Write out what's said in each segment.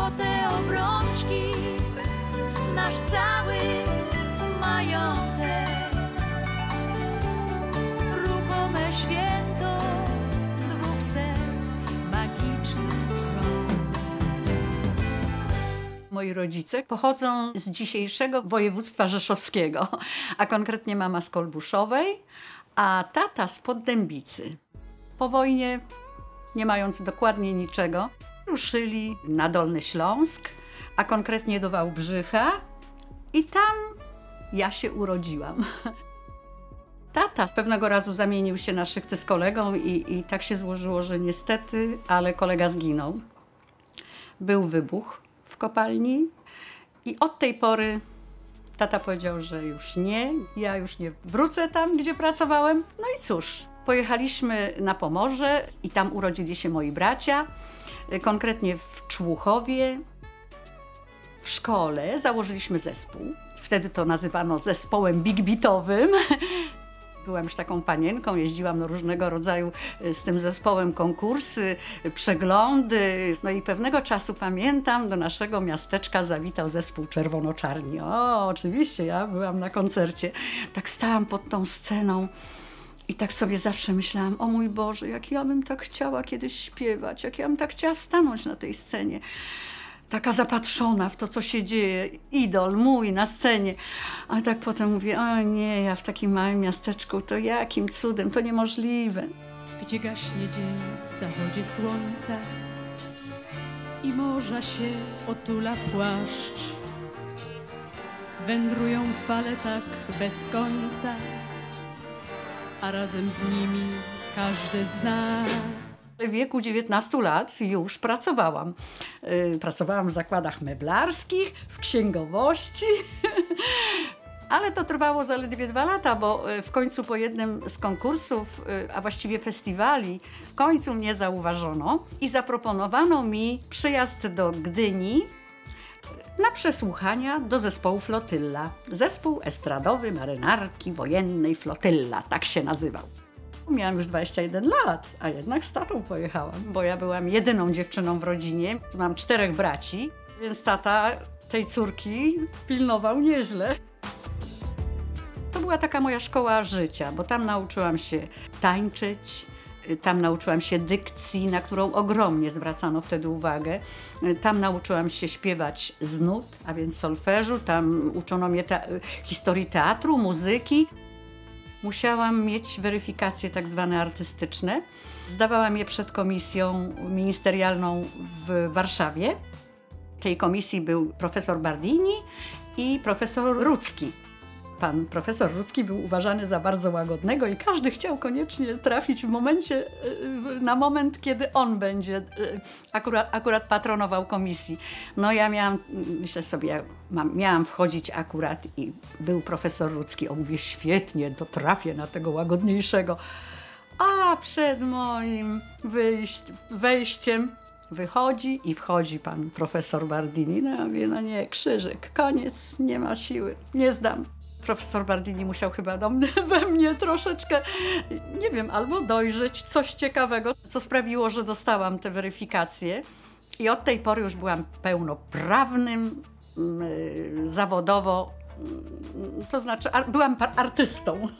złote obrączki, nasz cały majątek. Ruchome święto dwóch serc, magiczny krąg. Moi rodzice pochodzą z dzisiejszego województwa rzeszowskiego, a konkretnie mama z Kolbuszowej, a tata z Poddębicy. Po wojnie, nie mając dokładnie niczego, ruszyli na Dolny Śląsk, a konkretnie do Wałbrzycha i tam ja się urodziłam. Tata pewnego razu zamienił się na szychty z kolegą i tak się złożyło, że niestety, ale kolega zginął. Był wybuch w kopalni i od tej pory tata powiedział, że już nie, ja już nie wrócę tam, gdzie pracowałem. No i cóż, pojechaliśmy na Pomorze i tam urodzili się moi bracia, konkretnie w Człuchowie. W szkole założyliśmy zespół. Wtedy to nazywano zespołem big beatowym. Byłam już taką panienką, jeździłam na różnego rodzaju z tym zespołem konkursy, przeglądy. No i pewnego czasu pamiętam, do naszego miasteczka zawitał zespół Czerwono-Czarni. O, oczywiście, ja byłam na koncercie. Tak stałam pod tą sceną i tak sobie zawsze myślałam, o mój Boże, jak ja bym tak chciała kiedyś śpiewać, jak ja bym tak chciała stanąć na tej scenie. Taka zapatrzona w to, co się dzieje, idol mój na scenie. A tak potem mówię, o nie, ja w takim małym miasteczku, to jakim cudem, to niemożliwe. Gdzie gaśnie dzień w zachodzie słońca i morza się otula płaszcz. Wędrują fale tak bez końca, a razem z nimi każdy z nas. W wieku 19 lat już pracowałam. Pracowałam w zakładach meblarskich, w księgowości, ale to trwało zaledwie 2 lata, bo w końcu po jednym z konkursów, a właściwie festiwali, w końcu mnie zauważono i zaproponowano mi przyjazd do Gdyni na przesłuchania do zespołu Flotylla. Zespół estradowy Marynarki Wojennej Flotylla, tak się nazywał. Miałam już 21 lat, a jednak z tatą pojechałam, bo ja byłam jedyną dziewczyną w rodzinie. Mam 4 braci, więc tata tej córki pilnował nieźle. To była taka moja szkoła życia, bo tam nauczyłam się tańczyć, tam nauczyłam się dykcji, na którą ogromnie zwracano wtedy uwagę. Tam nauczyłam się śpiewać z nut, a więc solfeżu, tam uczono mnie historii teatru, muzyki. Musiałam mieć weryfikacje tak zwane artystyczne. Zdawałam je przed komisją ministerialną w Warszawie. W tej komisji był profesor Bardini i profesor Rudzki. Pan profesor Rudzki był uważany za bardzo łagodnego i każdy chciał koniecznie trafić na moment, kiedy on będzie akurat patronował komisji. No ja miałam, myślę sobie, miałam wchodzić akurat i był profesor Rudzki. On mówi, świetnie, to trafię na tego łagodniejszego. A przed moim wejściem wychodzi i wchodzi pan profesor Bardini. No ja mówię, no nie, krzyżyk, koniec, nie ma siły, nie zdam. Profesor Bardini musiał chyba we mnie troszeczkę, nie wiem, albo dojrzeć coś ciekawego, co sprawiło, że dostałam te weryfikacje. I od tej pory już byłam pełnoprawnym, zawodowo, to znaczy byłam artystą.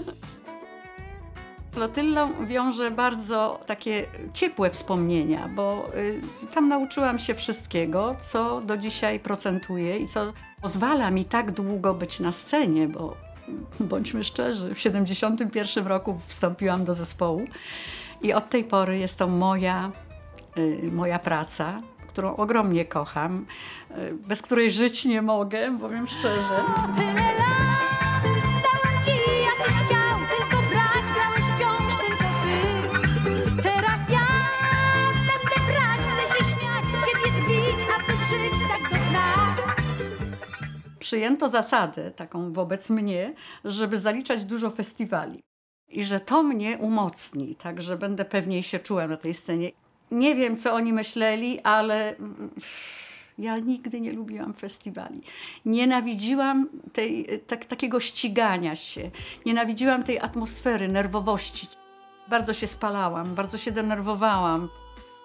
Flotyllą wiąże bardzo takie ciepłe wspomnienia, bo tam nauczyłam się wszystkiego, co do dzisiaj procentuję i co pozwala mi tak długo być na scenie, bo bądźmy szczerzy, w 1971 roku wstąpiłam do zespołu i od tej pory jest to moja praca, którą ogromnie kocham, bez której żyć nie mogę, powiem szczerze. Przyjęto zasadę taką wobec mnie, żeby zaliczać dużo festiwali i że to mnie umocni, tak, że będę pewniej się czuła na tej scenie. Nie wiem, co oni myśleli, ale ja nigdy nie lubiłam festiwali. Nienawidziłam takiego ścigania się, nienawidziłam tej atmosfery, nerwowości. Bardzo się spalałam, bardzo się denerwowałam.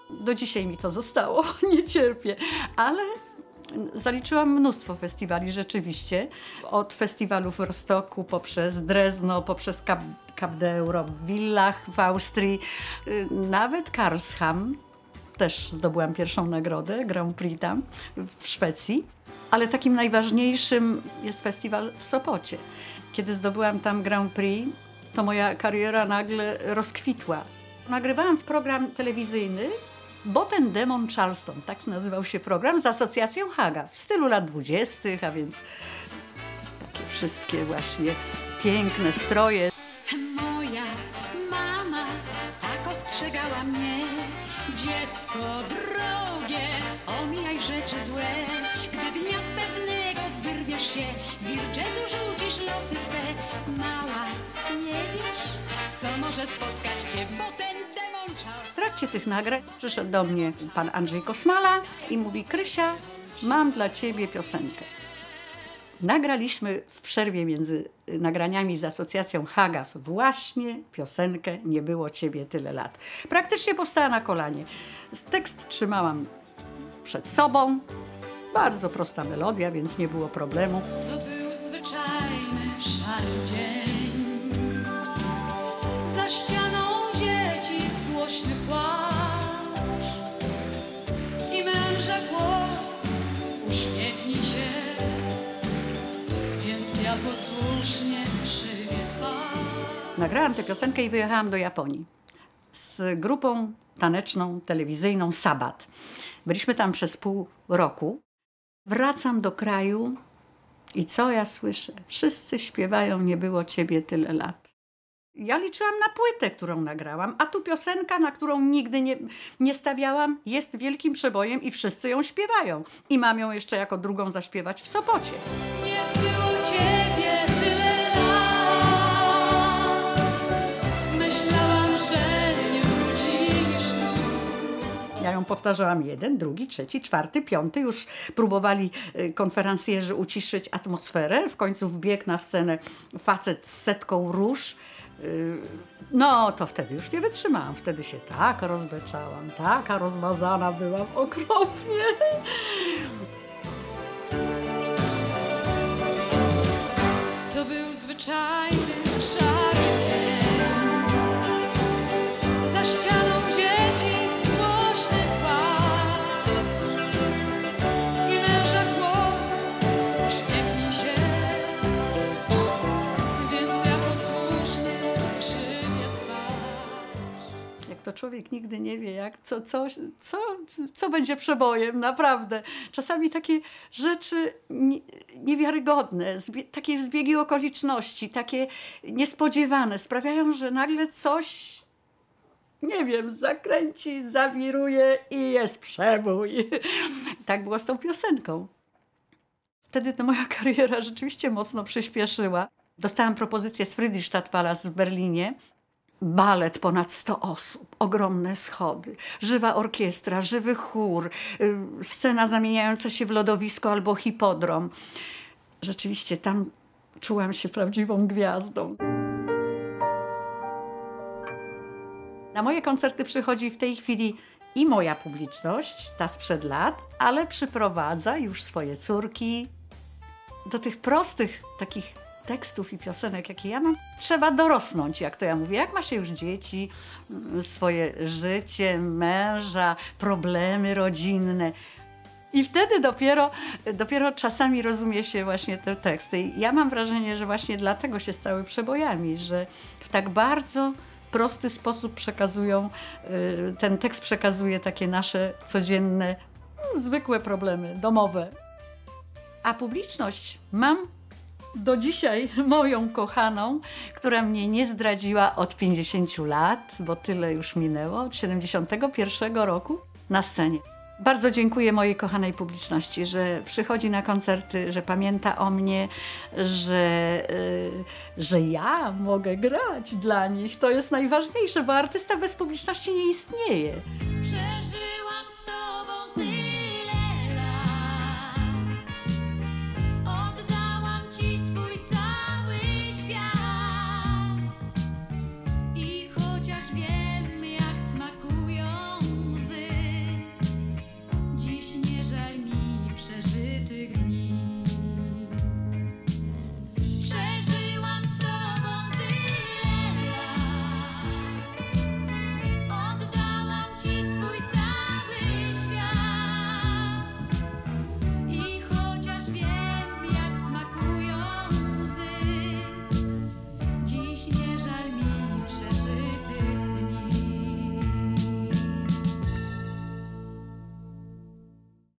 Do dzisiaj mi to zostało, nie cierpię, ale zaliczyłam mnóstwo festiwali rzeczywiście. Od festiwalu w Rostoku, poprzez Drezno, poprzez Cap d'Europe w Villach w Austrii, nawet Karlsham. Też zdobyłam pierwszą nagrodę, Grand Prix tam w Szwecji. Ale takim najważniejszym jest festiwal w Sopocie. Kiedy zdobyłam tam Grand Prix, to moja kariera nagle rozkwitła. Nagrywałam w program telewizyjny Bo ten demon Charleston, tak nazywał się program, z Asocjacją Haga w stylu lat 20., a więc takie wszystkie właśnie piękne stroje. Moja mama tak ostrzegała mnie: dziecko drogie, omijaj rzeczy złe. Gdy dnia pewnego wyrwiesz się, wir jazzu rzucisz losy swe. Mała, nie wiesz, co może spotkać cię, bo ten demon Charleston. W trakcie tych nagrań przyszedł do mnie pan Andrzej Kosmala i mówi: Krysia, mam dla ciebie piosenkę. Nagraliśmy w przerwie między nagraniami z Asocjacją Haga właśnie piosenkę Nie było ciebie tyle lat. Praktycznie powstała na kolanie. Tekst trzymałam przed sobą. Bardzo prosta melodia, więc nie było problemu. To był zwyczajny szary dzień. Za ścianą dzieci głośny płacz i męża głos: uśmiechnij się. Więc ja posłusznie krzywię twarz. Nagrałam tę piosenkę i wyjechałam do Japonii z grupą taneczną, telewizyjną Sabat. Byliśmy tam przez pół roku. Wracam do kraju i co ja słyszę? Wszyscy śpiewają Nie było ciebie tyle lat. Ja liczyłam na płytę, którą nagrałam, a tu piosenka, na którą nigdy nie stawiałam, jest wielkim przebojem i wszyscy ją śpiewają. I mam ją jeszcze jako drugą zaśpiewać w Sopocie. Nie było ciebie tyle lat. Myślałam, że nie wrócisz tu. Ja ją powtarzałam 1, 2, 3, 4, 5. Już próbowali konferencjerzy uciszyć atmosferę. W końcu wbiegł na scenę facet z setką róż. No, to wtedy już nie wytrzymałam. Wtedy się tak rozbeczałam, taka rozmazana byłam okropnie. To był zwyczajny szary dzień. Za ścianą dzieci głośny płacz i męża głos: uśmiechnij się. Więc ja posłusznie krzywię twarz. Jak to człowiek nigdy nie wie, jak, co będzie przebojem, naprawdę. Czasami takie rzeczy niewiarygodne, takie zbiegi okoliczności, takie niespodziewane sprawiają, że nagle coś, nie wiem, zakręci, zawiruje i jest przebój. Tak było z tą piosenką. Wtedy to moja kariera rzeczywiście mocno przyspieszyła. Dostałam propozycję z Friedrichstadtpalast w Berlinie. Balet, ponad 100 osób, ogromne schody, żywa orkiestra, żywy chór, scena zamieniająca się w lodowisko albo hipodrom. Rzeczywiście tam czułam się prawdziwą gwiazdą. Na moje koncerty przychodzi w tej chwili i moja publiczność, ta sprzed lat, ale przyprowadza już swoje córki. Do tych prostych takich tekstów i piosenek, jakie ja mam, trzeba dorosnąć, jak to ja mówię. Jak ma się już dzieci, swoje życie, męża, problemy rodzinne. I wtedy dopiero czasami rozumie się właśnie te teksty. I ja mam wrażenie, że właśnie dlatego się stały przebojami, że w tak bardzo prosty sposób przekazują, ten tekst przekazuje takie nasze codzienne, zwykłe problemy domowe. A publiczność mam do dzisiaj moją kochaną, która mnie nie zdradziła od 50 lat, bo tyle już minęło, od 71 roku na scenie. Bardzo dziękuję mojej kochanej publiczności, że przychodzi na koncerty, że pamięta o mnie, że ja mogę grać dla nich. To jest najważniejsze, bo artysta bez publiczności nie istnieje.